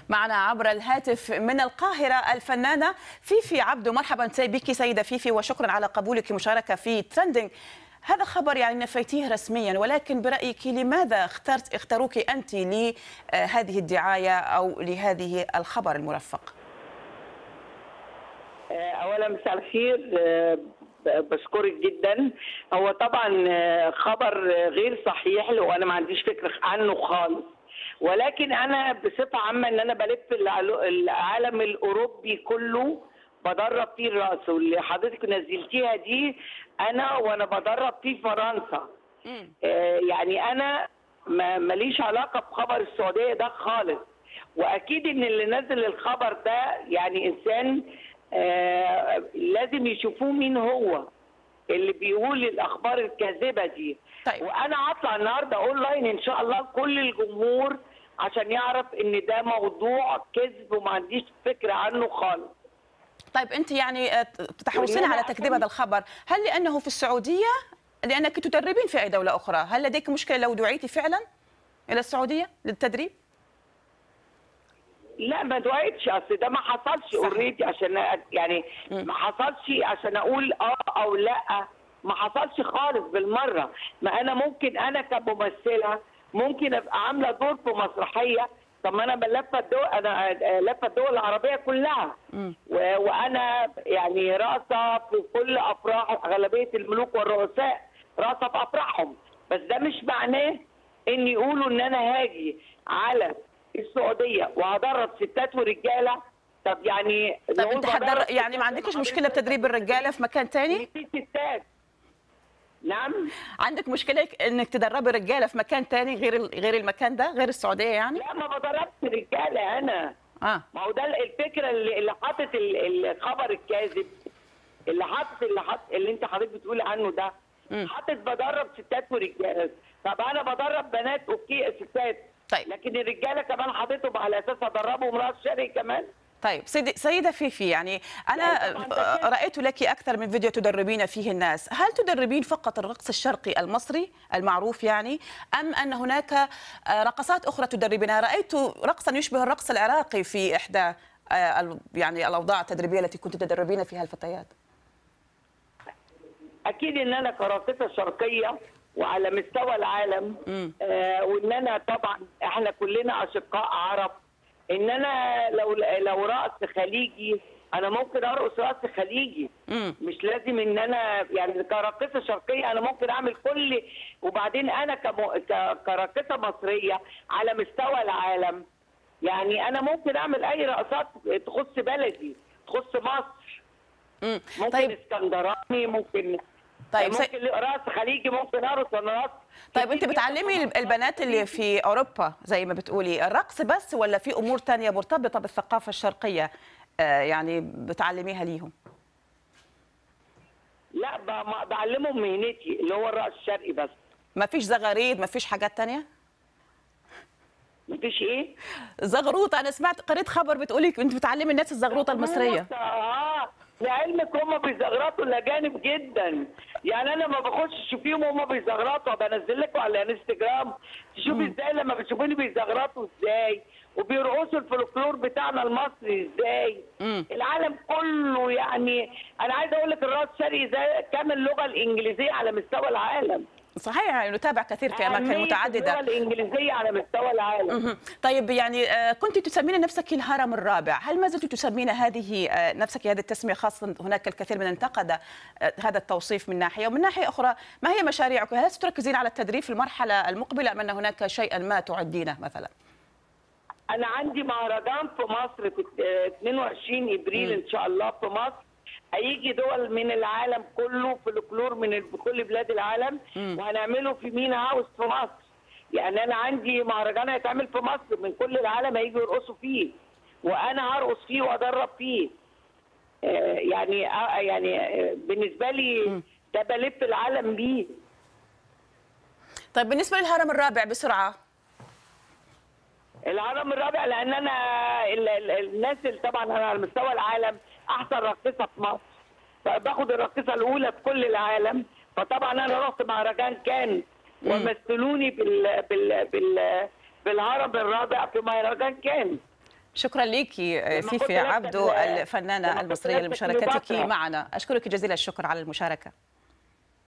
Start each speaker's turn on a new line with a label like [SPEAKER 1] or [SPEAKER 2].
[SPEAKER 1] معنا عبر الهاتف من القاهرة الفنانة فيفي عبده. مرحبا بك سيدة فيفي، وشكرا على قبولك المشاركة في ترندنج. هذا خبر يعني نفيتيه رسميا، ولكن برأيك لماذا اختاروك أنت لهذه الدعاية أو لهذه الخبر المرفق؟
[SPEAKER 2] أولا مساء الخير، بشكرك جدا. هو طبعا خبر غير صحيح وأنا ما عنديش فكرة عنه خالص، ولكن أنا بصفة عامة إن أنا بلف العالم الأوروبي كله بدرب فيه الرأس، واللي حضرتك نزلتيها دي وأنا بدرب فيه فرنسا. يعني أنا ماليش علاقة بخبر السعودية ده خالص، وأكيد إن اللي نزل الخبر ده يعني إنسان لازم يشوفوه مين هو اللي بيقول الاخبار الكاذبه دي.
[SPEAKER 1] طيب.
[SPEAKER 2] وانا هطلع النهارده اونلاين ان شاء الله كل الجمهور عشان يعرف ان ده موضوع كذب وما عنديش فكره عنه خالص.
[SPEAKER 1] طيب انت يعني تحرصين على تكذيب هذا الخبر، هل لانه في السعوديه؟ لانك تدربين في اي دوله اخرى، هل لديك مشكله لو دعيتي فعلا الى السعوديه للتدريب؟
[SPEAKER 2] لا ما دعيتش، اصل ده ما حصلش اوريدي عشان يعني ما حصلش عشان اقول او لا، ما حصلش خالص بالمره. ما انا ممكن انا كممثله ممكن ابقى عامله دور في مسرحيه، طب ما انا لفه الدول، انا لفه الدول العربيه كلها وانا يعني راسه في كل افراح اغلبيه الملوك والرؤساء راسه في افراحهم، بس ده مش معناه ان يقولوا ان انا هاجي على السعوديه وهدرب ستات ورجاله. طب يعني
[SPEAKER 1] انت يعني ما عندكش مشكله بتدريب الرجاله في مكان ثاني؟
[SPEAKER 2] في ستات. نعم.
[SPEAKER 1] عندك مشكله انك تدربي الرجاله في مكان ثاني غير المكان ده، غير السعوديه يعني؟
[SPEAKER 2] لا ما بدربش رجاله انا. ما هو ده الفكره اللي حاطط الخبر الكاذب، اللي انت حضرتك بتقولي عنه ده. حاطط بدرب ستات ورجاله. طب انا بدرب بنات اوكي ستات،
[SPEAKER 1] طيب.
[SPEAKER 2] لكن الرجاله كمان حاططهم على اساس ادربهم راس شرعي كمان.
[SPEAKER 1] طيب سيدة فيفي، يعني أنا رأيت لك أكثر من فيديو تدربين فيه الناس، هل تدربين فقط الرقص الشرقي المصري المعروف يعني، أم أن هناك رقصات أخرى تدربينها؟ رأيت رقصا يشبه الرقص العراقي في إحدى يعني الأوضاع التدريبية التي كنت تدربين فيها الفتيات.
[SPEAKER 2] أكيد إن أنا كراقصة شرقية وعلى مستوى العالم، وإن أنا طبعا إحنا كلنا أشقاء عرب، ان انا لو رقص خليجي انا ممكن ارقص رقص خليجي. مش لازم ان انا يعني كراقصه شرقيه انا ممكن اعمل كل، وبعدين انا كراقصه مصريه على مستوى العالم يعني انا ممكن اعمل اي رقصات تخص بلدي تخص مصر. ممكن
[SPEAKER 1] طيب.
[SPEAKER 2] اسكندراني، ممكن رقص خليجي، ممكن ارقص انا رقص.
[SPEAKER 1] طيب انت بتعلمي البنات اللي في اوروبا زي ما بتقولي الرقص بس، ولا في امور ثانيه مرتبطه بالثقافه الشرقيه يعني بتعلميها ليهم؟
[SPEAKER 2] لا بعلمهم مهنتي اللي هو الرقص الشرقي بس.
[SPEAKER 1] ما فيش زغاريد، ما فيش حاجات ثانيه؟
[SPEAKER 2] ما فيش ايه؟
[SPEAKER 1] زغروطه، انا قريت خبر بتقولي انت بتعلمي الناس الزغروطه المصريه.
[SPEAKER 2] لعلمك هم بيزغرطوا الاجانب جدا، يعني انا ما بخش فيهم وهم بيزغرطوا، بنزل لكم على الانستجرام تشوفي ازاي لما بتشوفوني بيزغرطوا ازاي وبيرقصوا الفولكلور بتاعنا المصري ازاي. العالم كله يعني انا عايزه اقول لك الرقص الشرقي زي كام اللغه الانجليزيه على مستوى العالم.
[SPEAKER 1] صحيح، يعني نتابع كثير في اماكن متعدده.
[SPEAKER 2] اللغه الانجليزيه على مستوى العالم.
[SPEAKER 1] طيب يعني كنت تسمين نفسك الهرم الرابع، هل ما زلت تسمين نفسك هذه التسميه؟ خاصه هناك الكثير من انتقد هذا التوصيف من ناحيه، ومن ناحيه اخرى ما هي مشاريعك؟ هل ستركزين على التدريب في المرحله المقبله ام ان هناك شيئا ما تعدينه مثلا؟
[SPEAKER 2] انا عندي مهرجان في مصر في 22 ابريل ان شاء الله في مصر، هيجي دول من العالم كله فولكلور من كل بلاد العالم، وهنعمله في مينا هاوس في مصر. يعني انا عندي مهرجان هيتعمل في مصر من كل العالم هيجوا يرقصوا فيه، وانا هرقص فيه وادرب فيه. يعني بالنسبه لي ده بلف العالم بيه.
[SPEAKER 1] طيب بالنسبه للهرم الرابع بسرعه.
[SPEAKER 2] الهرم الرابع لان انا الناس اللي طبعا انا على مستوى العالم احسن راقصه في مصر، فباخد الراقصه الاولى في كل العالم، فطبعا انا رحت مهرجان كان ومثلوني بالهرم الرابع في مهرجان كان.
[SPEAKER 1] شكرا لك فيفي عبدو الفنانة المصرية لمشاركتك معنا. أشكرك جزيل الشكر على المشاركة.